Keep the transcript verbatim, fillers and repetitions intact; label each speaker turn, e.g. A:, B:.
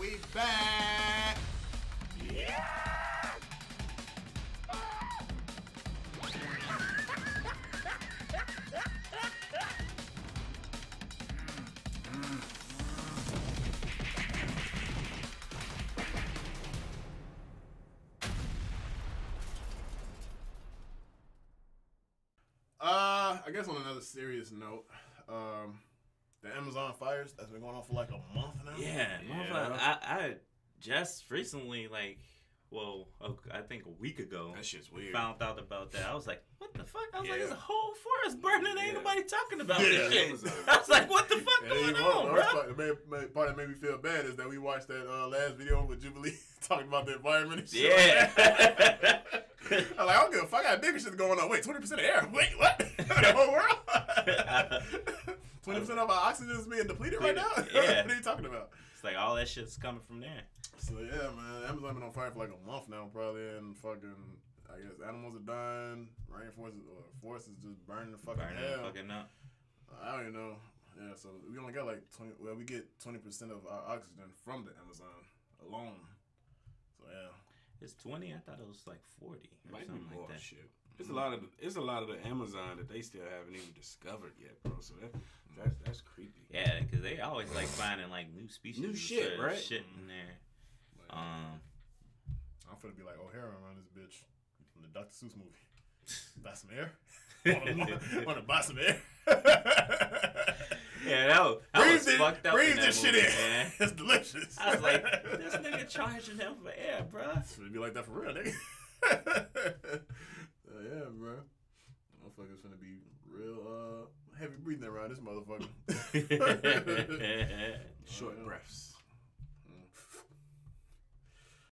A: we back.
B: Yeah.
A: Uh, I guess on another serious note, um, the Amazon fires that's been going on for like a month now.
C: Yeah, yeah. I, I just recently, like, well, I think a week ago,
B: that shit's weird.
C: Found out about that. I was like, what the fuck? I was
B: yeah.
C: like, there's a whole forest burning. Ain't
B: yeah.
C: nobody talking about
A: yeah.
C: this shit. Amazon. I was like, what the fuck yeah, going on, bro?
A: Part, the main, main part that made me feel bad is that we watched that uh, last video with Jubilee talking about the environment and shit.
C: Yeah.
A: I'm like, I don't give a fuck. I got bigger shit going on. Wait, twenty percent of air. Wait, what? The whole world? twenty percent of our oxygen is being depleted right now?
C: Yeah.
A: What are you talking about?
C: It's like all that shit's coming from there.
A: So, yeah, man. Amazon been on fire for like a month now, probably. And fucking, I guess animals are dying. Rainforest or forest is just burning the fucking
C: burning
A: hell.
C: The fucking up.
A: I don't even know. Yeah, so we only got like twenty. Well, we get twenty percent of our oxygen from the Amazon alone. So, yeah.
C: It's twenty. I thought it was like forty. Or
B: Might
C: something
B: be more
C: like that.
B: shit. It's a lot of the, it's a lot of the Amazon that they still haven't even discovered yet, bro. So that that's that's creepy.
C: Yeah, because they always like finding like new species,
B: new shit, right?
C: Shit in there.
A: Like,
C: um,
A: I'm finna be like O'Hara around this bitch from the Doctor Seuss movie. Buy some air. Want to buy some air?
C: Yeah, that was, that
A: breathe
C: was
A: it,
C: fucked up.
A: Breathe
C: in
A: this shit
C: movie,
A: in.
C: Man.
A: It's delicious.
C: I was like, this nigga charging him for air, bro.
A: It's gonna be like that for real, nigga. uh, yeah, bro. Motherfucker's finna be real uh, heavy breathing around this motherfucker.
B: Short
A: uh,
B: breaths.